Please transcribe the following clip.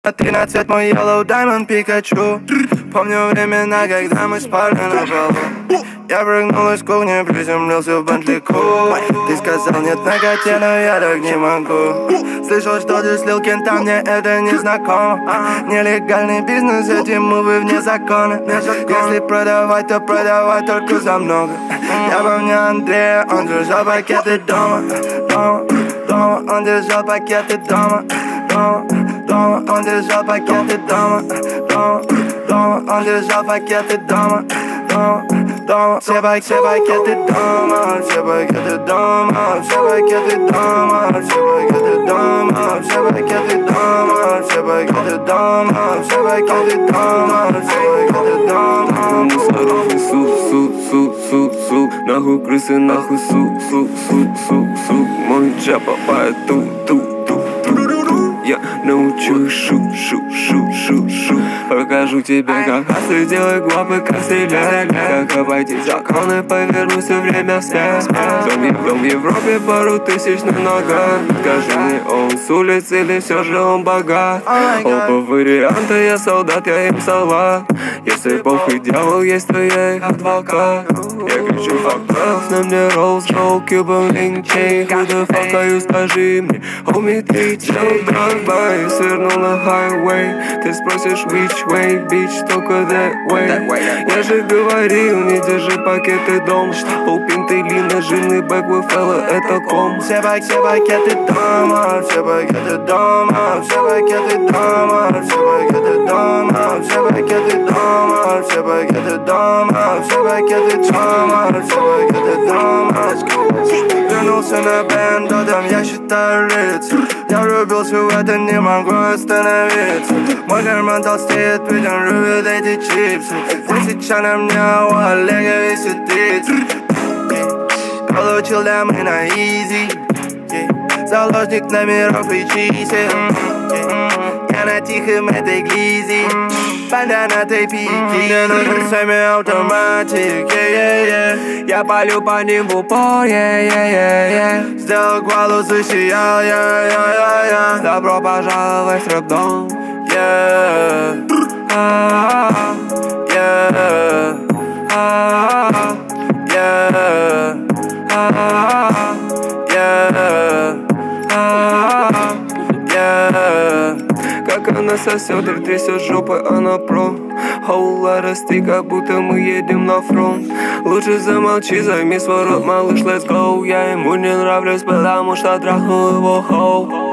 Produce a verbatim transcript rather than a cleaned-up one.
Тринадцать мой yellow diamond Пикачу. Помню времена, когда мы спали на полу. Я прыгнул из кухни, приземлился в Бентли Кул. Ты сказал нет ноготе, но я так не могу. Слышал, что ты слил кента, мне это не знакомо. Нелегальный бизнес, эти мувы вне закона. Если продавать, то продавать только за много. Я помню Андрея, он держал пакеты дома. Дома, дома, он держал пакеты дома. Дома, дома, он держал пакеты дома. Дома, дома, он держал пакеты дома. Дома, дома, все пакеты дома. Все пакеты дома. Все пакеты дома. Все пакеты дома. Все пакеты дома. Все пакеты дома. Все пакеты дома. Все пакеты дома. Мусоров несу, су, су, су, су. Нахуй крысы, нахуй су, су, су, су, су. Мой джаб попает ту, ту, ту, ту. Я научу шу, шу, шу, шу, шу. Покажу тебе, как хасы делай глупы, как стрелять. Как обойти законы, поверну все время вспять. Дом, дом в Европе, пару тысяч на ногах. Скажи мне, он с улицы или все же он богат? Оба варианта, я солдат, я им салат. Если бог и дьявол есть, то я их адвокат. Я кричу fuck love, на мне Rolls Royce, Cuban Link Chain. Who the fuck are you, скажи мне, homie, ты чел, драйв-бай. Свернул на highway, ты спросишь which way, bitch, только that way. Я же говорил, не держи пакеты дома. Open ты лина, жирный бэк, вы фэлла, это ком. Все пакеты дома, все пакеты дома. Все пакеты дома, все пакеты дома. Все пакеты дома, все пакеты дома. Все пакеты дома, все пакеты дома. Вернулся на бенду, там я считаю лица. Я влюбился в это, не могу остановиться. Мой карман толстеет, ведь он любит эти чипсы. Тысяча на мне, у Олега висит тридцать. Получил дамы на изи. Заложник номеров и чисел. Я на тихом этой глизи. Банда на тейпике. Мне нужен семи-автоматик. Я палю по ним в упор, yeah, yeah, yeah, yeah. Сделал квалу, засиял, yeah, yeah, yeah, yeah. Добро пожаловать в рэп-дом. Yeah, Ah, yeah, ah, yeah, ah, yeah, ah. yeah. Как она сосет и трясет жопой, она про. Хоула расти, как будто мы едем на фронт. Лучше замолчи, займи свой рот, малыш, let's go. Я ему не нравлюсь, потому что трахнул его хоу.